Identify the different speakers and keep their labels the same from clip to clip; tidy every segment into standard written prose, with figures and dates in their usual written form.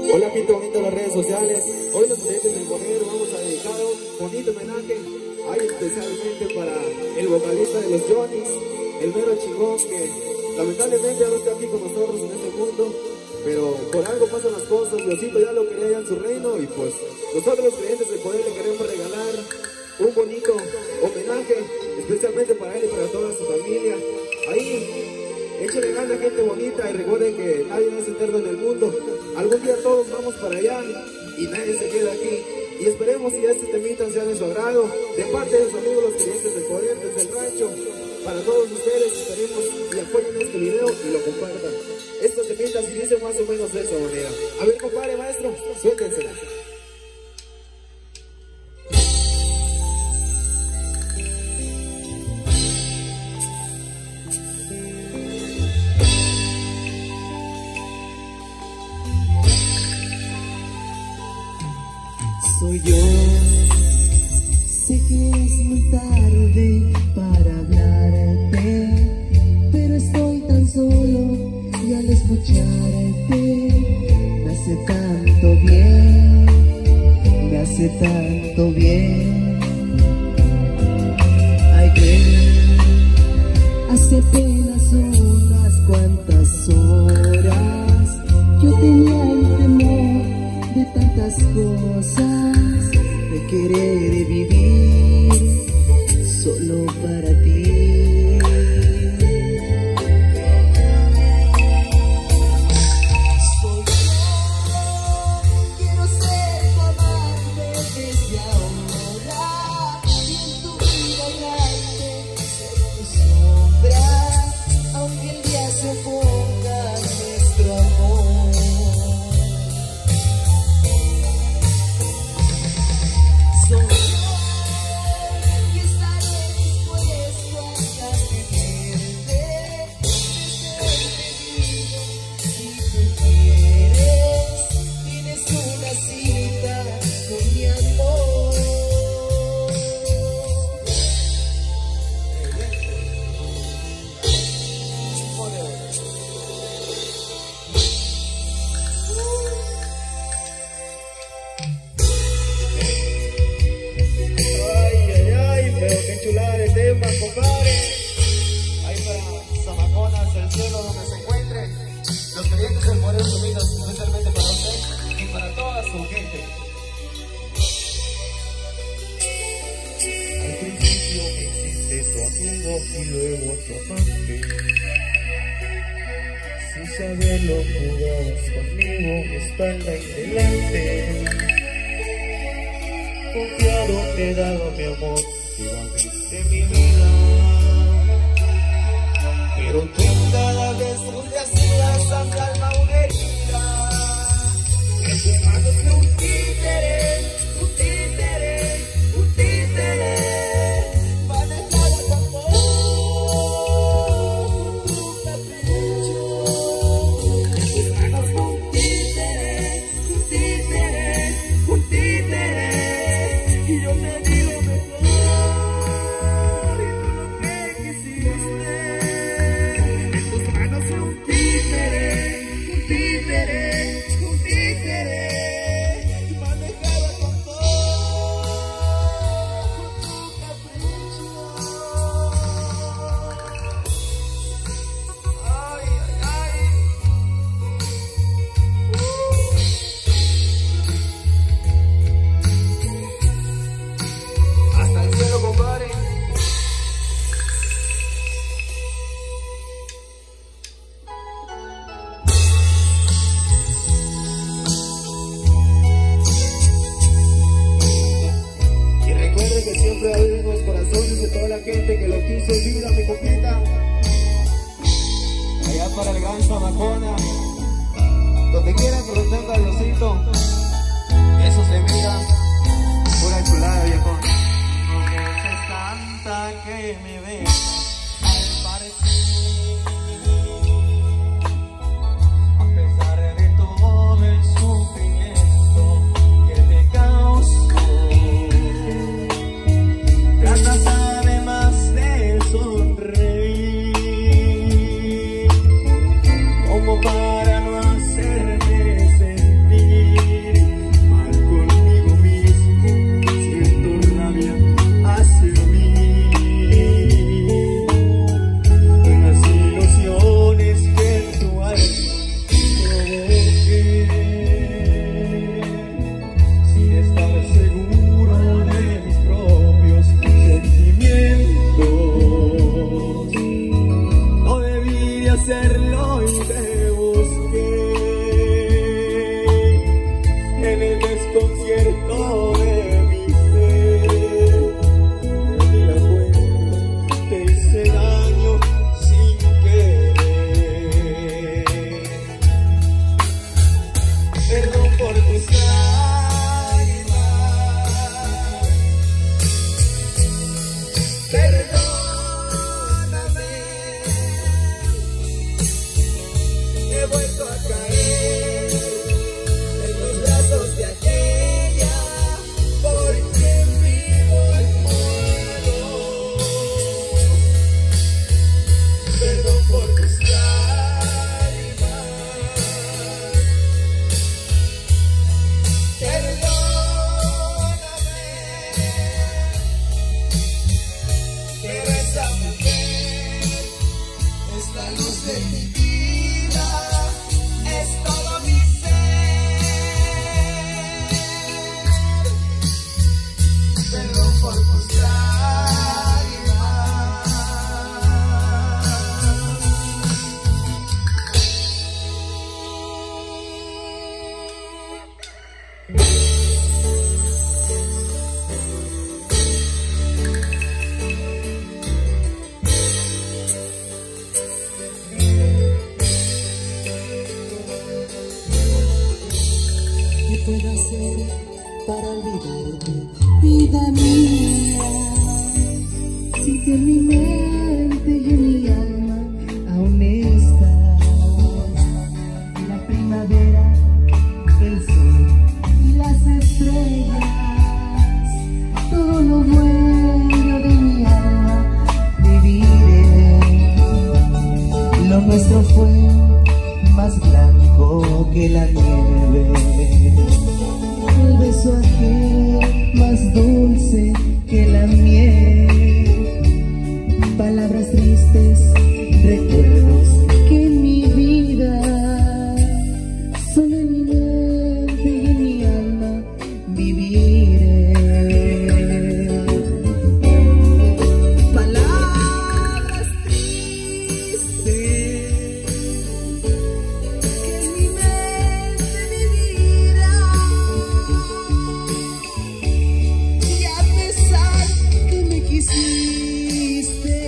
Speaker 1: Hola gente bonita de las redes sociales. Hoy los clientes del Bonero vamos a dedicar un bonito homenaje ahí especialmente para el vocalista de los Johnny's, el mero chingón que lamentablemente ya no está aquí con nosotros en este mundo, pero por algo pasan las cosas. Diosito ya lo quería allá en su reino y pues nosotros los clientes del Poder le queremos regalar un bonito homenaje especialmente para él y para toda su familia. Ahí échenle ganas, gente bonita, y recuerden que nadie es eterno en el mundo. Algún día todos vamos para allá y nadie se queda aquí. Y esperemos que este temita sea de su agrado, de parte de sus amigos los clientes del Poder, desde el rancho. Para todos ustedes, esperemos y apoyen este video y lo compartan. Estos temitas y dicen más o menos de esa manera. A ver, compadre, maestro, suéltensela.
Speaker 2: Soy yo, sé que es muy tarde para hablarte, pero estoy tan solo y al escucharte me hace tanto bien, me hace tanto bien. Ay, ven, hace apenas unas cuantas horas yo tenía el temor de tantas cosas, de querer vivir solo para ti. Soy yo, quiero ser tu amante desde ahora, y en tu vida grande ser tu sombra, aunque el día se ponga nuestro amor. Soy yo y estaré dispuesto a tenerte, si tú quieres, tienes una cita con mi amor.
Speaker 1: Qué chulada de tema, compadre. Ahí para Zamaconas, el cielo donde se encuentre. Los clientes del Poder subidos especialmente para usted y para toda su gente.
Speaker 3: Al principio hiciste tu amigo y luego tu amante. Sin saberlo jugabas conmigo, espalda y delante. Confiado te he dado mi amor, de mi vida, pero tú cada vez me hacías a mi alma una herida. En tus manos fue un títere, un títere, un títere, para dejar el amor, tu capricho. En tus manos fue un títere, un títere, un títere, y yo te digo mejor.
Speaker 2: ¿Qué puedo hacer para olvidarte, vida mía? Si que en mi mente y en mi alma aún estás. La primavera, el sol y las estrellas, todo lo bueno de mi alma viviré. Lo nuestro fue más blanco que la nieve, el beso aquel más dulce que la miel, palabras tristes, recuerdos que en mi vida son en mi mente y en mi alma viviré. Palabras tristes que en mi mente vivirán, y a pesar que me quisiste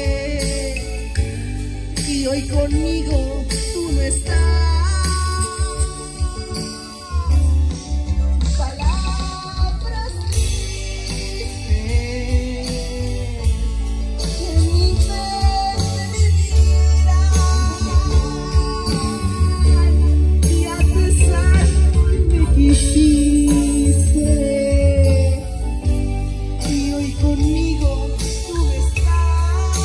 Speaker 2: y hoy conmigo tú no estás. Palabras tristes que en mi mente vivirán, y a pesar que me quisiste y hoy conmigo tú no estás.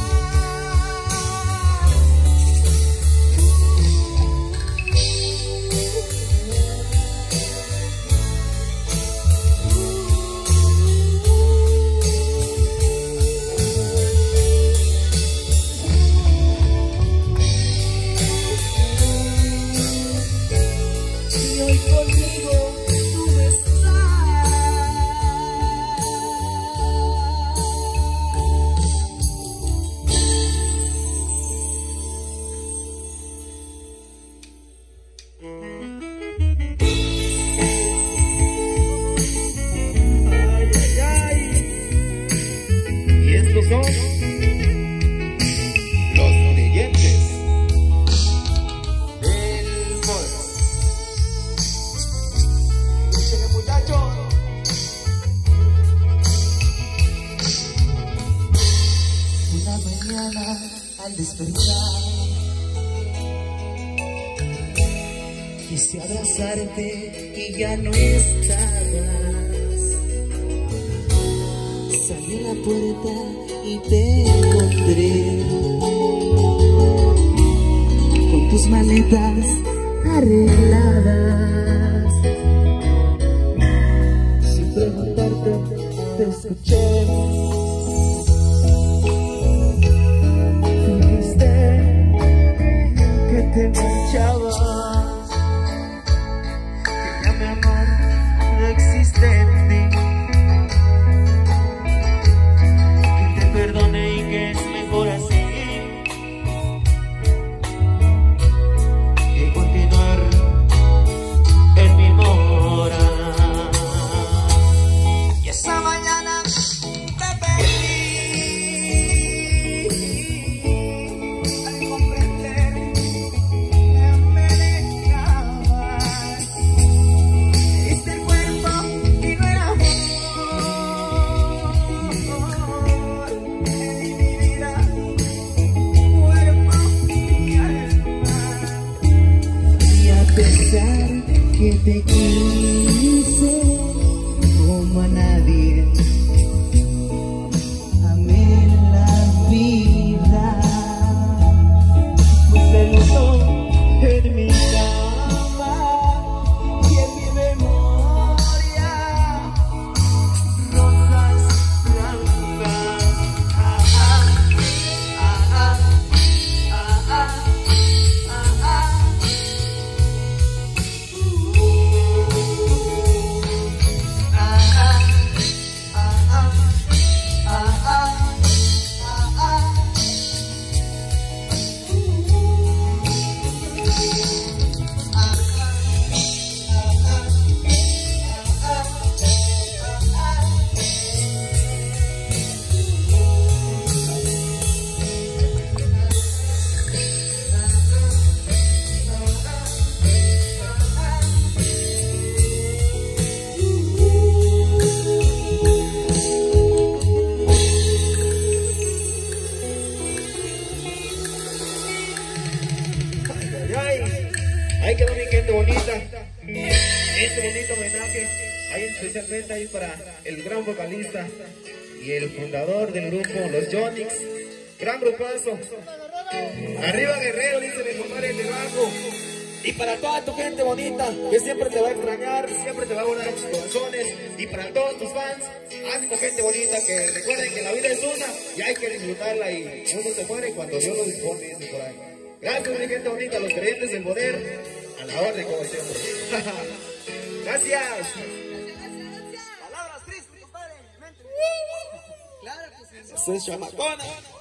Speaker 2: Y hoy conmigo tú no
Speaker 3: Y estos son los leyentes del Moro. Escúchenle, muchachos.
Speaker 2: Una mañana al despertar quise abrazarte y ya no estabas. Salí a la puerta y te encontré con tus maletas arregladas. Sin preguntarte te escuché. Dijiste que te marchabas, que ya mi amor no existe en ti, que te perdone y que es mejor así, que continuar en mi mora. Y esa mañana te perdí al comprender que me dejabas. Me diste el cuerpo y no era amor. En mi vida, cuerpo y alma. Y a pesar que te quise como a nadie, amé la vida. Puse luto en mi cama y en mi memoria rosas blancas.
Speaker 1: Ahí quedó mi gente bonita. Este bonito homenaje, ahí especialmente ahí para el gran vocalista y el fundador del grupo, los Jonix. Gran grupazo. Arriba Guerrero, dice mi compadre debajo. Y para toda tu gente bonita, que siempre te va a extrañar, siempre te va a volar en tus corazones. Y para todos tus fans, ánimo gente bonita, que recuerden que la vida es una y hay que disfrutarla y uno se muere cuando Dios lo dispone, dice por ahí. Gracias mi gente bonita, los creyentes del poder, a la orden como siempre. Gracias.
Speaker 3: Palabras tristes, compadre.
Speaker 1: Eso es chamacona.